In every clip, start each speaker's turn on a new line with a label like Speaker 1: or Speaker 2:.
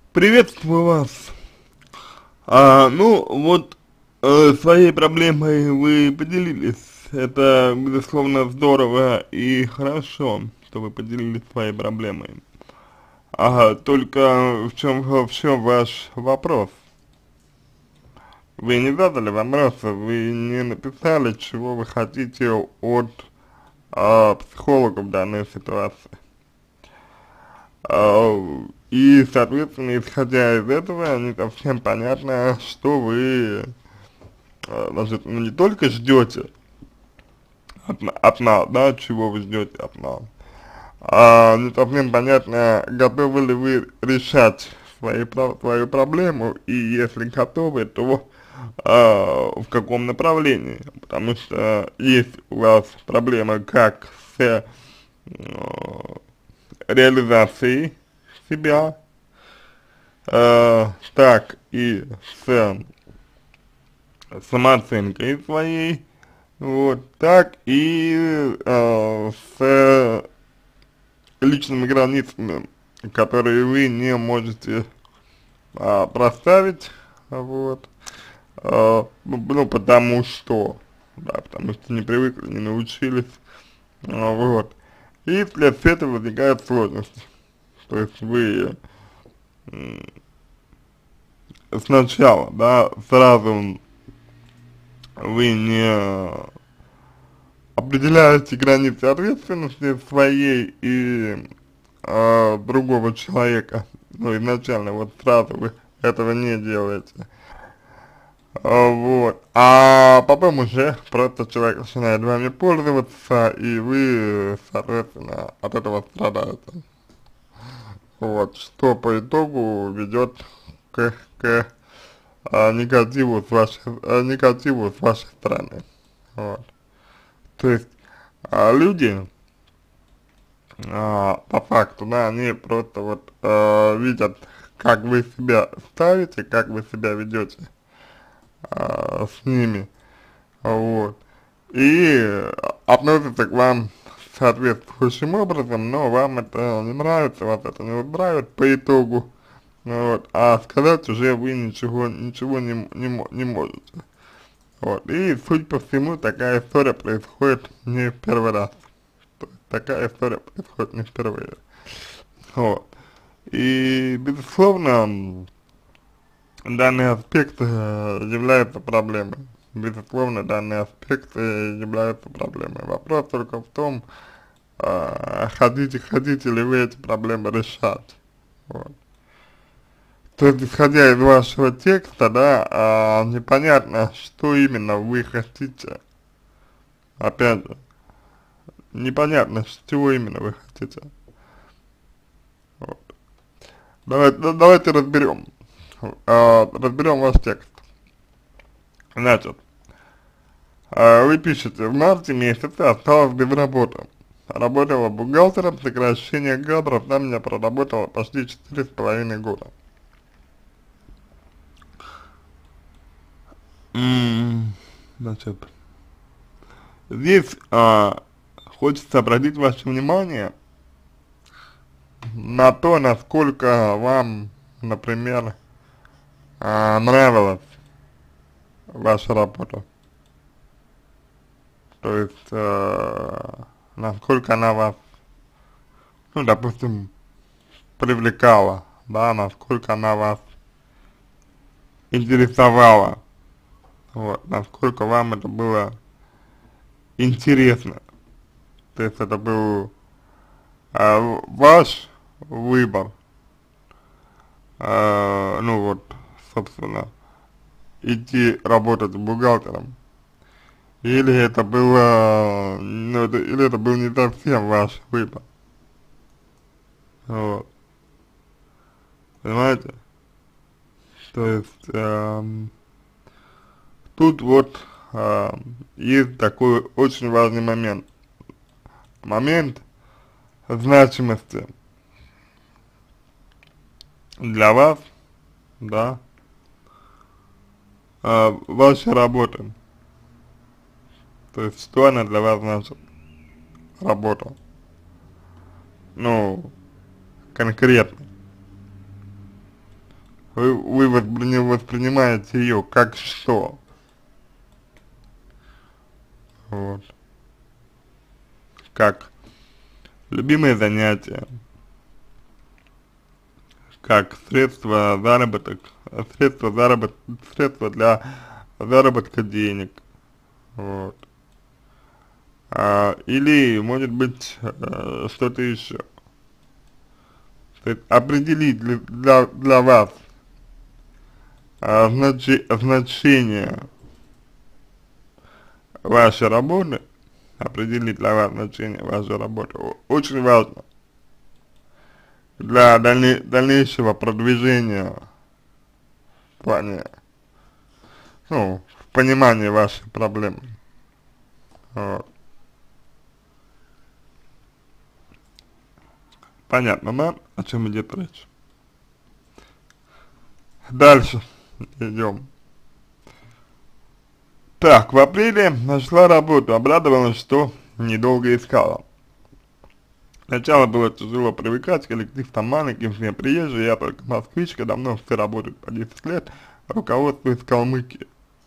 Speaker 1: Приветствую вас. Ну, вот своей проблемой вы поделились. Это, безусловно, здорово и хорошо, что вы поделились своей проблемой. Только в чем ваш вопрос? Вы не задали вопроса, вы не написали, чего вы хотите от психолога в данной ситуации. И, соответственно, исходя из этого, не совсем понятно, что вы, значит, ну, не только ждете от нас, да, чего вы ждете от нас, не совсем понятно, готовы ли вы решать свою проблему, и если готовы, то в каком направлении, потому что есть у вас проблема как с реализацией себя, так и с самооценкой своей, вот, так и с личными границами, которые вы не можете проставить, вот, ну, потому что не привыкли, не научились, вот, и вследствие этого возникают сложности, то есть вы сначала, да, сразу вы не определяете границы ответственности своей и другого человека, ну, изначально, вот сразу вы этого не делаете, вот, а потом уже просто человек начинает вами пользоваться, и вы, соответственно, от этого страдаете, вот, что по итогу ведет к негативу с вашей стороны, вот. То есть люди, по факту, да, они просто вот видят, как вы себя ставите, как вы себя ведете с ними, вот, и относятся к вам соответствующим образом, но вам это не нравится, вас это не устраивает по итогу, вот, а сказать уже вы ничего не можете. Вот, и, судя по всему, такая история происходит не в первый раз. То есть, такая история происходит не впервые. Вот. И, безусловно, данный аспект является проблемой. Безусловно, данный аспект является проблемой. Вопрос только в том, хотите ли вы эти проблемы решать. Вот. То есть, исходя из вашего текста, да, непонятно, что именно вы хотите. Опять же, непонятно, чего именно вы хотите. Вот. Давайте разберем. Разберем ваш текст. Значит, вы пишете, в марте месяце осталась без работы. Работала бухгалтером, сокращение кадров, там меня проработала почти 4,5 года. Значит, здесь хочется обратить ваше внимание на то, насколько вам, например, нравилась ваша работа. То есть, насколько она вас, ну, допустим, привлекала, да, насколько она вас интересовала, вот, насколько вам это было интересно. То есть это был ваш выбор, ну вот, собственно, идти работать бухгалтером. Или это было, ну, или это был не совсем ваш выбор, вот, понимаете? То есть, тут вот есть такой очень важный момент значимости для вас, да, вашей работы, то есть, что она для вас значит, работа, ну, конкретно, вы воспринимаете ее как что? Вот. Как любимое занятие, как средство для заработка денег, вот. Или, может быть, что-то еще. То есть определить для вас значение вашей работы, определить для вас значение вашей работы очень важно для дальнейшего продвижения в плане, ну, в понимании вашей проблемы. Вот. Понятно, да, о чем идет речь? Дальше идем. Так, в апреле нашла работу, обрадовалась, что недолго искала. Сначала было тяжело привыкать, коллектив там маленький, все приезжие, я только москвичка, давно все работают по 10 лет, руководство из Калмыкии.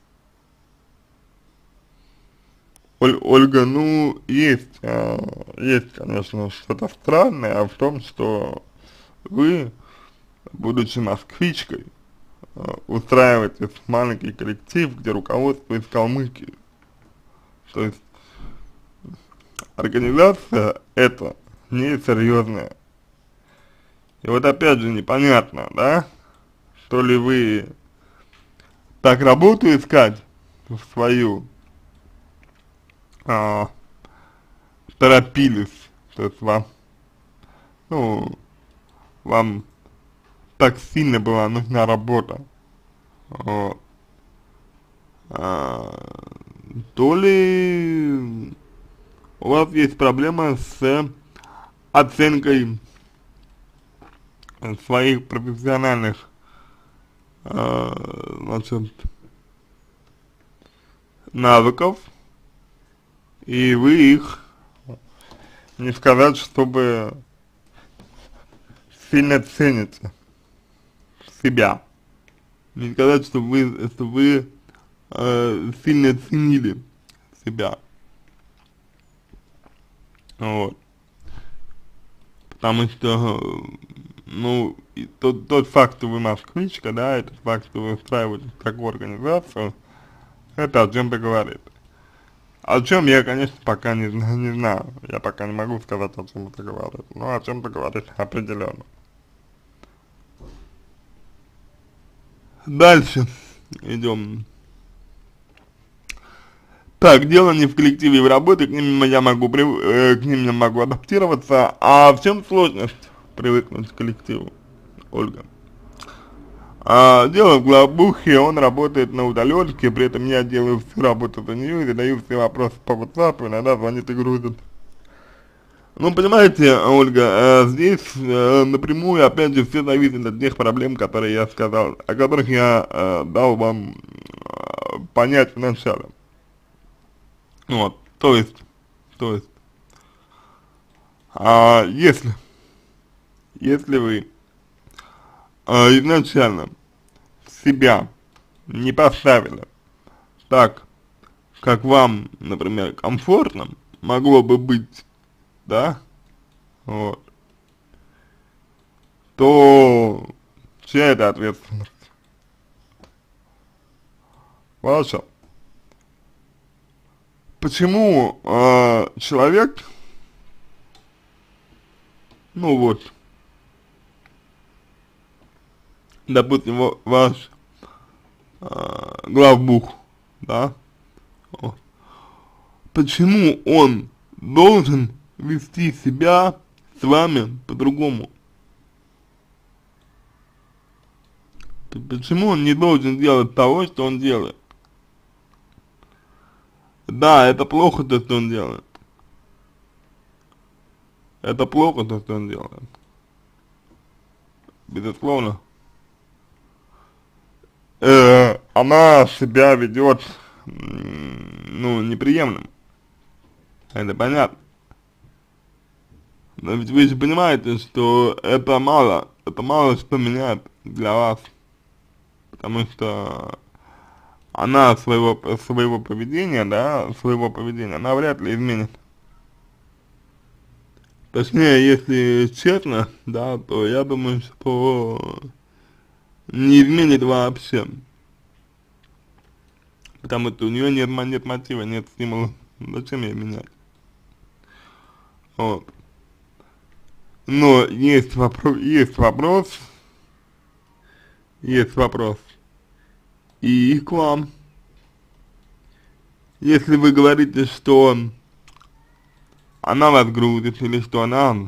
Speaker 1: Ольга, ну, есть, конечно, что-то странное в том, что вы, будучи москвичкой, устраиваетесь в маленький коллектив, где руководство из Калмыкии. То есть организация это несерьезная. И вот опять же непонятно, да, то ли вы так работу искать в свою а, торопились, то есть вам, ну, вам так сильно была нужна работа, вот, а, то ли у вас есть проблема с оценкой своих профессиональных, значит, навыков, и вы их, не сказать, чтобы сильно цените себя, не сказать, что вы сильно ценили себя, вот, потому что, ну, и тот факт, что вы москвичка, да, этот факт, что вы устраиваете такую организацию, это о чем-то говорит. О чем я, конечно, пока не знаю, я пока не могу сказать, о чем это говорит, но о чем-то говорит определенно. Дальше идем. Так, дело не в коллективе и в работе, к ним я могу адаптироваться. А в чем сложность привыкнуть к коллективу, Ольга? Дело в главбухе, он работает на удаленке, при этом я делаю всю работу за нее и задаю все вопросы по WhatsApp, иногда звонит и грузит. Ну, понимаете, Ольга, здесь напрямую, опять же, все зависит от тех проблем, которые я сказал, о которых я дал вам понять вначале. Вот, то есть, если вы изначально себя не поставили так, как вам, например, комфортно могло бы быть, да, вот, то чья это ответственность? Ваша. Почему человек, ну вот, допустим, ваш главбух, да, вот, почему он должен вести себя с вами по-другому? Почему он не должен делать того, что он делает? Да, это плохо то, что он делает. Это плохо то, что он делает. Безусловно. Она себя ведет, ну, неприемлемо. Это понятно. Но ведь вы же понимаете, что это мало что меняет для вас. потому что она своего поведения, да, она вряд ли изменит. Точнее, если честно, да, то я думаю, что не изменит вообще, потому что у нее нет мотива, нет стимула, зачем ей менять, вот. Но есть вопрос и к вам. Если вы говорите, что она вас грузит, или что она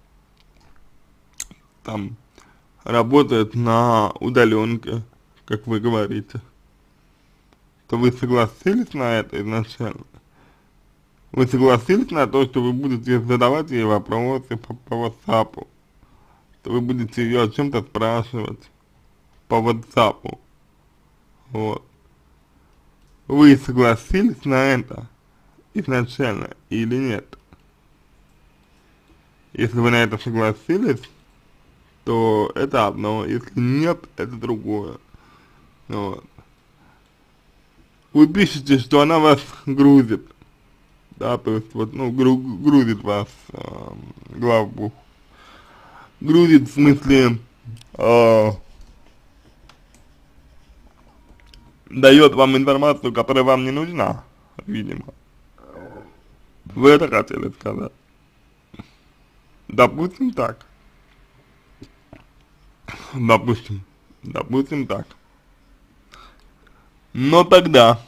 Speaker 1: там работает на удаленке, как вы говорите, то вы согласились на это изначально? Вы согласились на то, что вы будете задавать ей вопросы по WhatsApp, что вы будете ее о чем-то спрашивать по WhatsApp, вот. Вы согласились на это изначально или нет? Если вы на это согласились, то это одно, если нет, это другое, вот. Вы пишете, что она вас грузит, да, то есть вот, ну, грузит вас, главбух. Грузит в смысле, дает вам информацию, которая вам не нужна, видимо. Вы это хотели сказать? Допустим так. Допустим так. Но тогда,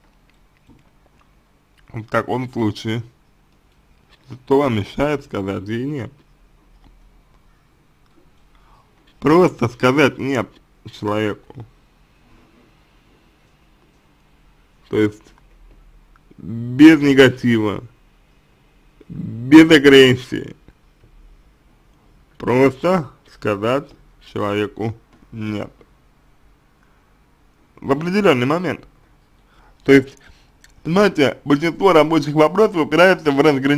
Speaker 1: в таком случае, что вам мешает сказать ей нет? Просто сказать нет человеку. То есть, без негатива, без агрессии. Просто сказать человеку нет. В определенный момент. То есть, понимаете, большинство рабочих вопросов упирается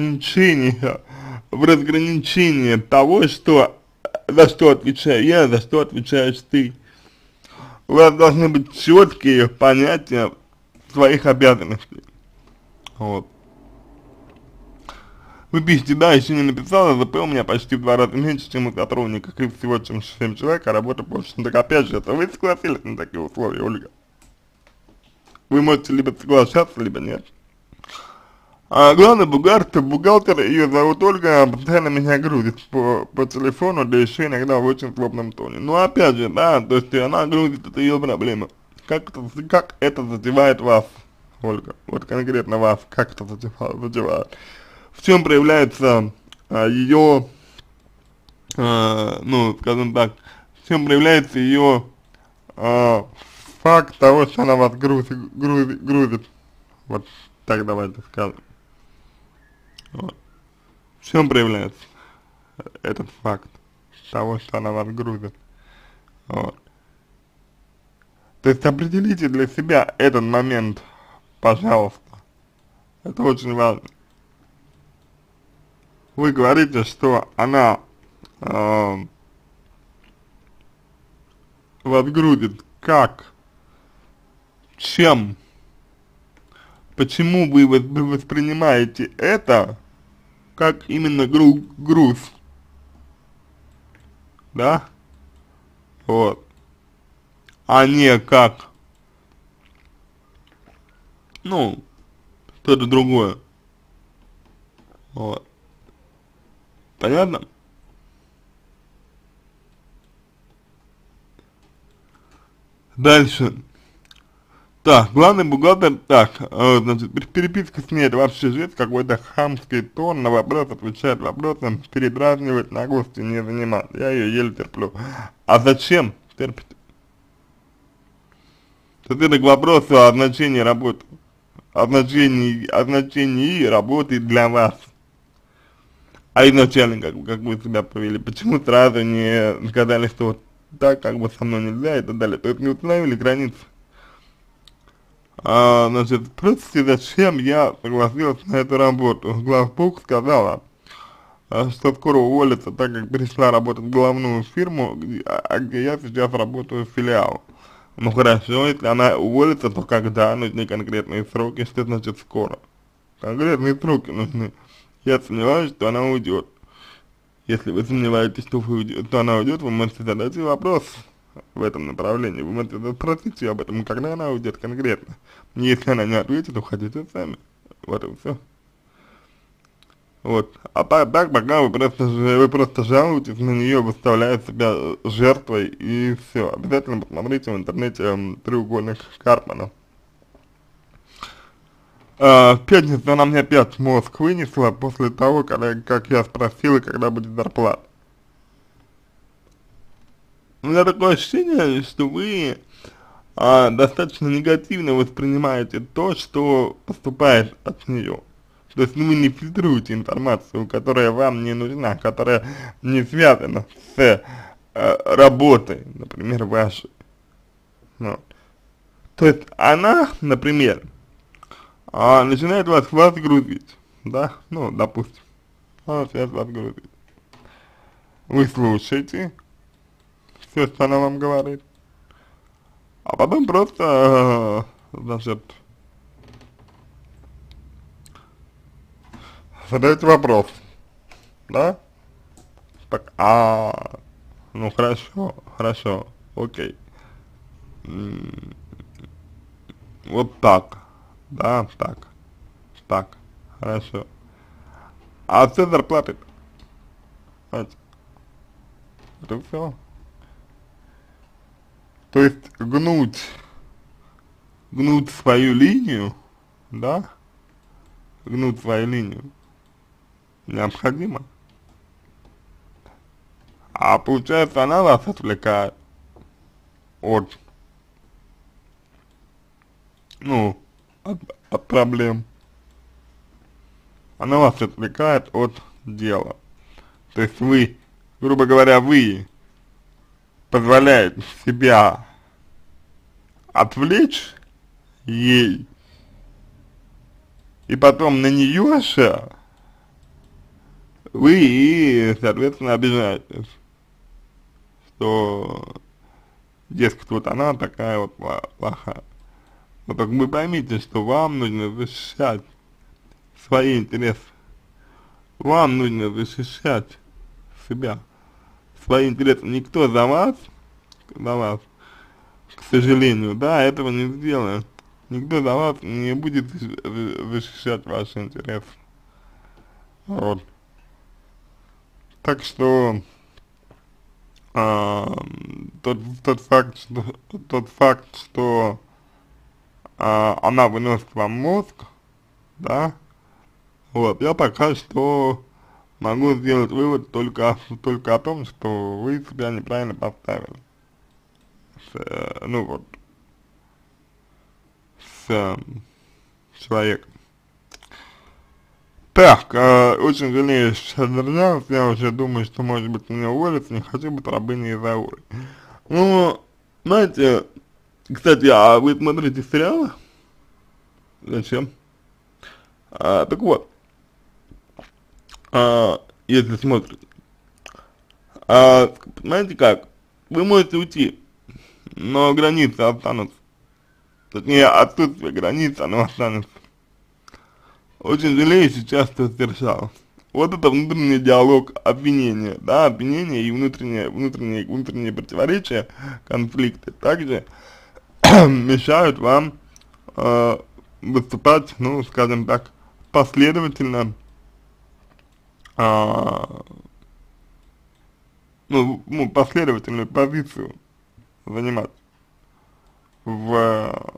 Speaker 1: в разграничение того, что, за что отвечаю я, за что отвечаешь ты. У вас должны быть четкие понятия своих обязанностей. Вот. Вы пишете, да, еще не написала, ЗП у меня почти в 2 раза меньше, чем у сотрудников, и всего, чем 7 человек, а работа больше. Ну, так опять же, это вы согласились на такие условия, Ольга? Вы можете либо соглашаться, либо нет. А главный бухгалтер, ее зовут Ольга, постоянно меня грузит по телефону, да еще иногда в очень злобном тоне. Ну, опять же, да, то есть она грузит, это ее проблема. Как это задевает вас, Ольга? Вот конкретно вас, как это задевает? В чем проявляется ее, ну, скажем так, в чем проявляется ее факт того, что она вас грузит. Вот так давайте скажем. Вот. В чем проявляется этот факт того, что она вас грузит? Вот. То есть определите для себя этот момент, пожалуйста. Это очень важно. Вы говорите, что она вас грузит. Как? Чем? Почему вы воспринимаете это как именно груз? Да? Вот. А не как, ну, что-то другое. Вот. Понятно? Дальше. Так, главный бухгалтер, так, значит, переписка с ней, это вообще жесть, какой-то хамский тон, на вопрос отвечает вопросом, передразнивать, наглости не занимает. Я ее еле терплю. А зачем терпите? Это к вопросу о значении работы, о значении работы для вас. А изначально, как вы себя повели, почему сразу не сказали, что вот так, как бы со мной нельзя и так далее, то есть не установили границы. Значит, спросите, зачем я согласилась на эту работу. Главбух сказала, что скоро уволится, так как перешла работать в главную фирму, где я сейчас работаю в филиал. Ну хорошо, если она уволится, то когда нужны конкретные сроки, что значит скоро? Конкретные сроки нужны. Я сомневаюсь, что она уйдет. Если вы сомневаетесь, что она уйдет, вы можете задать ей вопрос в этом направлении. Вы можете спросить ее об этом, когда она уйдет конкретно. Если она не ответит, уходите сами. Вот и все. Вот. А так, пока вы просто жалуетесь на нее, выставляя себя жертвой, и все. Обязательно посмотрите в интернете треугольник Карпмана. В пятницу она мне опять мозг вынесла после того, как я спросила, когда будет зарплата. У меня такое ощущение, что вы достаточно негативно воспринимаете то, что поступает от нее. То есть вы не фильтруете информацию, которая вам не нужна, которая не связана с работой, например, вашей. Ну. То есть она, например, начинает вас грузить, да, ну, допустим, она начинает вас грузить. Вы слушаете все, что она вам говорит, а потом просто, значит, задаете вопрос, да? Так, ну хорошо, хорошо, окей. Вот так, да, так, хорошо. А все зарплаты, знаете, это все. То есть гнуть свою линию, да, гнуть свою линию необходимо. А получается, она вас отвлекает от, ну, от проблем. Она вас отвлекает от дела. То есть вы, грубо говоря, вы позволяете себя отвлечь ей, и потом на нее же вы, соответственно, обижаетесь, что, дескать, вот она такая вот плохая. Но так вы поймите, что вам нужно защищать свои интересы, вам нужно защищать себя, свои интересы. Никто за вас, к сожалению, да, этого не сделает. Никто за вас не будет защищать ваши интересы. Вот. Так что а, тот факт, что она выносит вам мозг, да, вот, я пока что могу сделать вывод только о том, что вы себя неправильно поставили. Ну вот, с человеком. Так, очень жалею, что задержался, я уже думаю, что может быть меня уволиться, не хочу быть рабыней Изауры. Ну, знаете, кстати, а вы смотрите сериалы? Зачем? Так вот, если смотрите, знаете как, вы можете уйти, но границы останутся. Точнее, отсутствие границ, оно останется. Очень жалею, сейчас что совершал. Вот это внутренний диалог обвинения, да, обвинения и внутренние противоречия, конфликты также мешают вам выступать, ну, скажем так, последовательно, последовательную позицию занимать в,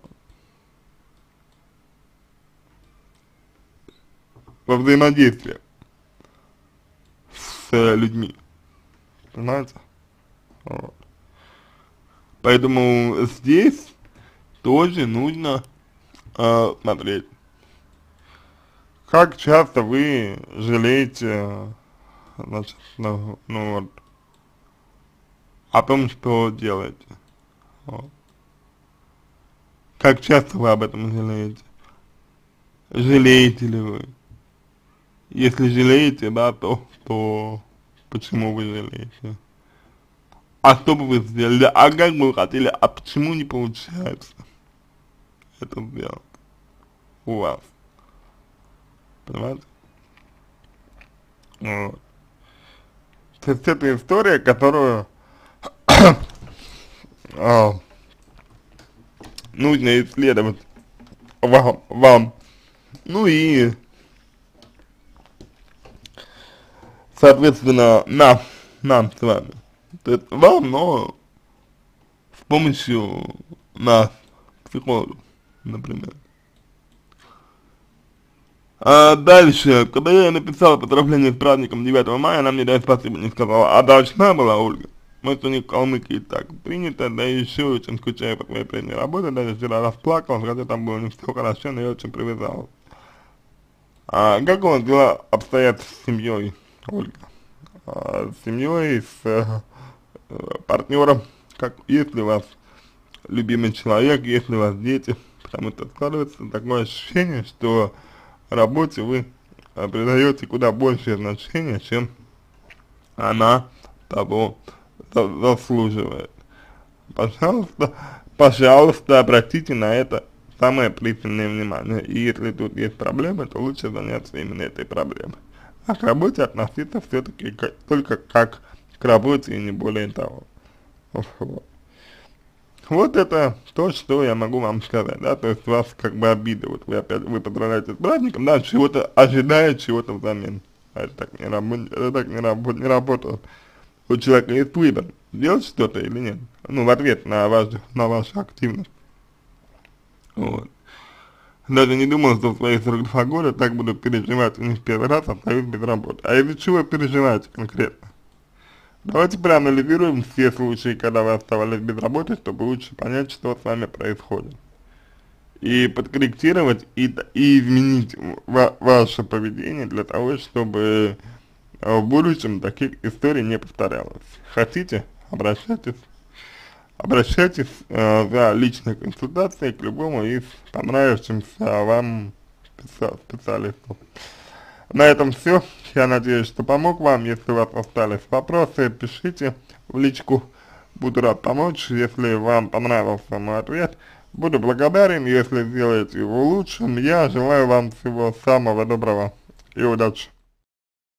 Speaker 1: во взаимодействии с людьми, понимаете? Вот. Поэтому здесь тоже нужно смотреть, как часто вы жалеете, значит, ну вот, о том, что делаете. Вот. Как часто вы об этом жалеете? Жалеете ли вы? Если жалеете, да, то почему вы жалеете? а что бы вы сделали, а как бы вы хотели, а почему не получается это сделать у вас, понимаете? Вот. То есть это история, которую а, нужно исследовать вам, ну и, соответственно, нам с вами. То есть вам, но с помощью нас, психологов, например. А дальше, когда я написал поздравление с праздником 9 мая, она мне даже спасибо не сказала. А должна была, Ольга? Может, у них в Калмыкии так принято, да и еще очень скучаю по твоей прежней работе, даже вчера расплакался, хотя там было не все хорошо, но я очень привязался. А как у вас дела обстоят с семьей, Ольга? С семьей, с партнером, как, есть ли у вас любимый человек, есть ли у вас дети, потому что складывается такое ощущение, что работе вы придаете куда большее значение, чем она того заслуживает. Пожалуйста, обратите на это самое пристальное внимание. И если тут есть проблемы, то лучше заняться именно этой проблемой. А к работе относиться все-таки только как к работе и не более того. Вот. Вот это то, что я могу вам сказать, да, то есть у вас как бы обида, вот вы поздравляете с праздником, да, чего-то ожидая, чего-то взамен. А это так не работает. У человека есть выбор, делать что-то или нет, ну, в ответ на вашу активность. Вот. Даже не думал, что в свои 42 года так буду переживать, не в первый раз остаюсь без работы. А из-за чего переживаете конкретно? Давайте проанализируем все случаи, когда вы оставались без работы, чтобы лучше понять, что с вами происходит. И подкорректировать и изменить ваше поведение для того, чтобы в будущем таких историй не повторялось. Хотите? Обращайтесь за личной консультацией к любому из понравившимся вам специалистов. На этом все. Я надеюсь, что помог вам. Если у вас остались вопросы, пишите в личку. Буду рад помочь. Если вам понравился мой ответ, буду благодарен. Если сделаете его лучшим, я желаю вам всего самого доброго и удачи.